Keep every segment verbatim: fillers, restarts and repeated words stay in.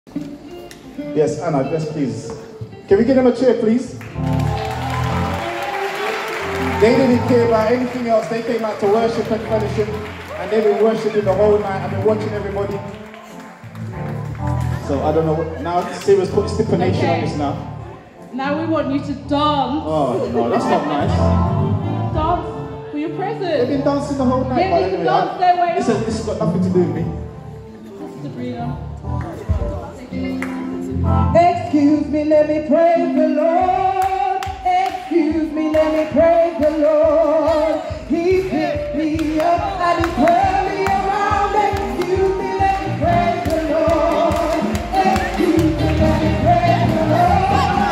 Yes, Anna, yes, please. Can we give them a cheer, please? They didn't care about anything else. They came out to worship and fellowship, and they've been worshiping the whole night. I've been watching everybody. So I don't know what, now Sarah's put stipulation okay. on this now. Now we want you to dance. Oh no, that's not nice. Dance for your present. They've been dancing the whole night. Yeah, they can dance their way this, is, this has got nothing to do with me. Sabrina. Excuse me, let me praise the Lord. Excuse me, let me praise the Lord. He picked me up and he turned me around. Excuse me, let me praise the Lord. Excuse me, let me praise the Lord.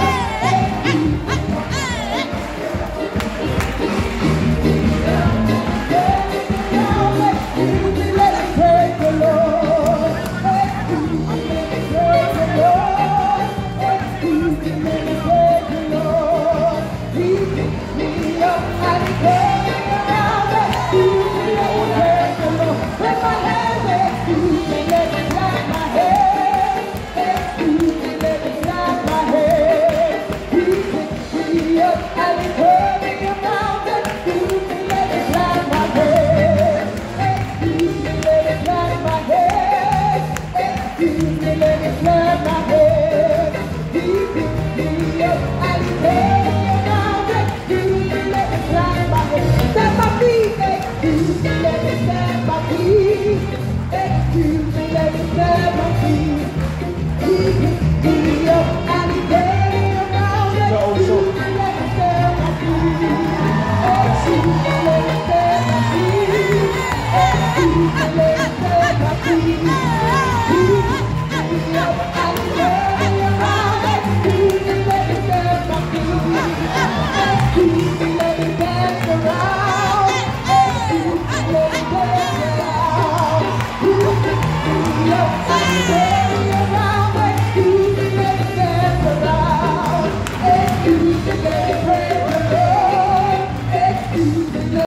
Excuse me, let me praise the Lord. Excuse me, let me praise the Lord. Excuse me, let me praise the Lord. He picked me up and he turned me around. Excuse me, let me praise the Lord. With my hands, excuse me, let me clap my head. Excuse me, let me clap my head. He picked me up and he turned me around. Excuse me, let me clap my head. Excuse me, let me clap my head. Excuse me, let me clap my head. He picked me up and he turned me around. Excuse me, let me clap my head. Stamp my feet. Excuse me, let me stamp my feet. Excuse me, let me stamp my feet.